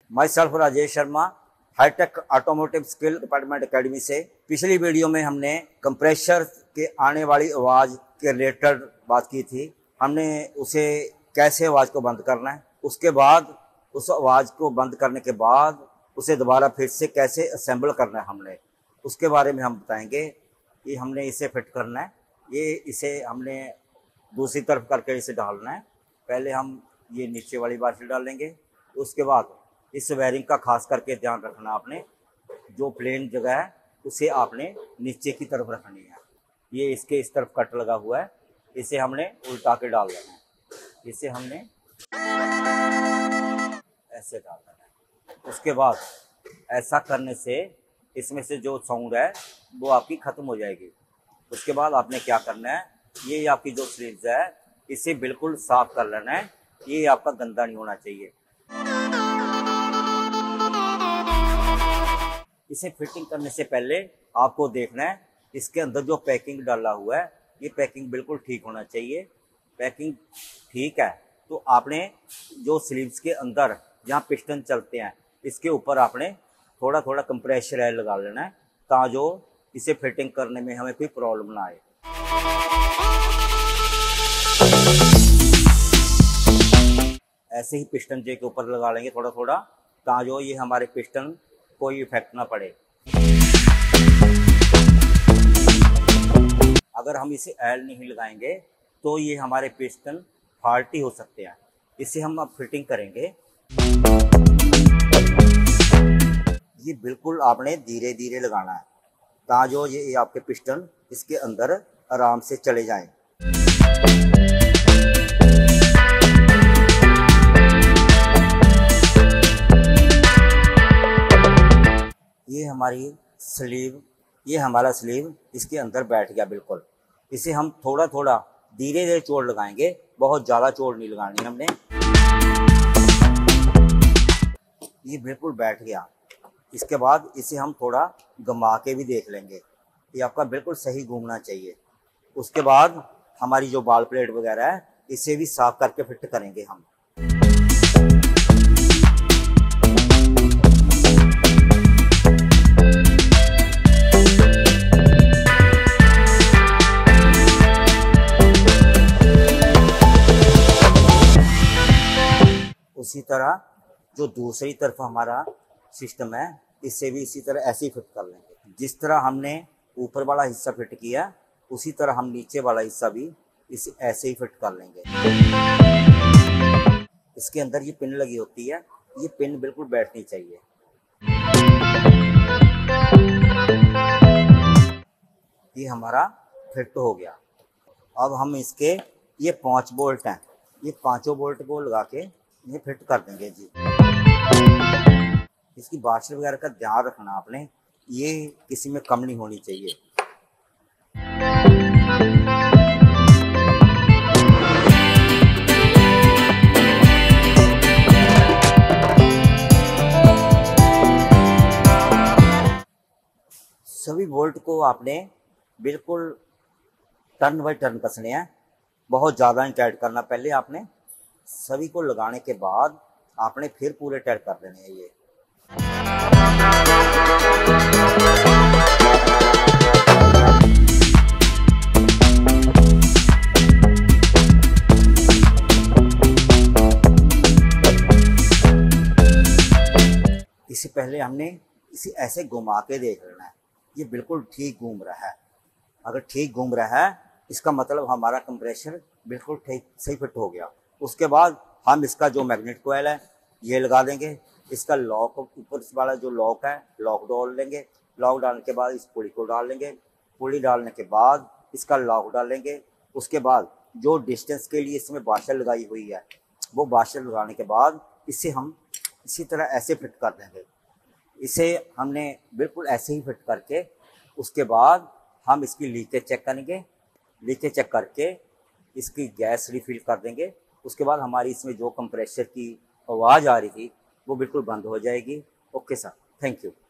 My self Rajesh Sharma, hitech automotive skill department academy से। पिछली video में हमने कंप्रेशर के आने वाली आवाज़ के रिलेटेड बात की थी। हमने उसे कैसे आवाज़ को बंद करना है, उसके बाद उस आवाज़ को बंद करने के बाद उसे दोबारा फिर से कैसे असेंबल करना है हमने उसके बारे में हम बताएंगे कि हमने इसे फिट करना है। इसे हमने दूसरी तरफ करके इसे डालना है। पहले हम ये नीचे वाली बाशल डालेंगे, उसके बाद इस वायरिंग का खास करके ध्यान रखना आपने, जो प्लेन जगह है उसे आपने नीचे की तरफ रखनी है। ये इसके इस तरफ कट लगा हुआ है, इसे हमने उल्टा के डाल देना है। इसे हमने ऐसे डाल देना है। उसके बाद ऐसा करने से इसमें से जो साउंड है वो आपकी ख़त्म हो जाएगी। उसके बाद आपने क्या करना है, ये आपकी जो स्लीव्स है इसे बिल्कुल साफ कर लेना है। ये आपका गंदा नहीं होना चाहिए। इसे फिटिंग करने से पहले आपको देखना है इसके अंदर जो पैकिंग डाला हुआ है ये पैकिंग बिल्कुल ठीक होना चाहिए। पैकिंग ठीक है तो आपने जो स्लीव्स के अंदर जहाँ पिस्टन चलते हैं इसके ऊपर आपने थोड़ा थोड़ा कंप्रेशर एयर लगा लेना है, ताकि इसे फिटिंग करने में हमें कोई प्रॉब्लम ना आए। ऐसे ही पिस्टन जे के ऊपर लगा लेंगे थोड़ा थोड़ा, ताकि ये हमारे पिस्टन कोई इफेक्ट ना पड़े। अगर हम इसे एल नहीं लगाएंगे तो ये हमारे पिस्टन फॉल्टी हो सकते हैं। इसे हम अब फिटिंग करेंगे। ये बिल्कुल आपने धीरे धीरे लगाना है, ताकि ये आपके पिस्टन इसके अंदर आराम से चले जाएं। ये हमारा स्लीव इसके अंदर बैठ गया बिल्कुल। इसे हम थोड़ा थोड़ा धीरे धीरे चोट लगाएंगे, बहुत ज़्यादा चोट नहीं लगानी हमने। ये बिल्कुल बैठ गया। इसके बाद इसे हम थोड़ा घुमा के भी देख लेंगे। ये आपका बिल्कुल सही घूमना चाहिए। उसके बाद हमारी जो बाल प्लेट वगैरह है इसे भी साफ करके फिट करेंगे हम। उसी तरह जो दूसरी तरफ हमारा सिस्टम है इसे भी इसी तरह ऐसे ही फिट कर लेंगे। जिस तरह हमने ऊपर वाला हिस्सा फिट किया उसी तरह हम नीचे वाला हिस्सा भी इसे ऐसे ही फिट कर लेंगे। इसके अंदर ये पिन लगी होती है, ये पिन बिल्कुल बैठनी चाहिए। ये हमारा फिट हो गया। अब हम इसके ये 5 बोल्ट हैं, ये 5 बोल्ट को लगा के ये फिट कर देंगे जी। इसकी बाशल वगैरह का ध्यान रखना आपने, ये किसी में कम नहीं होनी चाहिए। सभी बोल्ट को आपने बिल्कुल टर्न बाय टर्न कसने हैं, बहुत ज़्यादा नहीं टाइट करना। पहले आपने सभी को लगाने के बाद आपने फिर पूरे टाइट कर देने हैं। ये इससे पहले हमने इसे ऐसे घुमा के देख लेना है, ये बिल्कुल ठीक घूम रहा है। अगर ठीक घूम रहा है इसका मतलब हमारा कंप्रेशर बिल्कुल ठीक सही फिट हो गया। उसके बाद हम इसका जो मैग्नेट कोयल है ये लगा देंगे। इसका लॉक ऊपर वाला जो लॉक है लॉक डाल लेंगे। लॉक डालने के बाद इस पुली को डाल लेंगे। पुली डालने के बाद इसका लॉक डालेंगे। उसके बाद जो डिस्टेंस के लिए इसमें बाशल लगाई हुई है वो बाशल लगाने के बाद इसे हम इसी तरह ऐसे फिट कर देंगे। इसे हमने बिल्कुल ऐसे ही फिट करके उसके बाद हम इसकी लीकेज चेक करेंगे। लीकेज चेक करके इसकी गैस रिफिल कर देंगे। उसके बाद हमारी इसमें जो कंप्रेशर की आवाज़ आ रही थी वो बिल्कुल बंद हो जाएगी। Okay sir, thank you.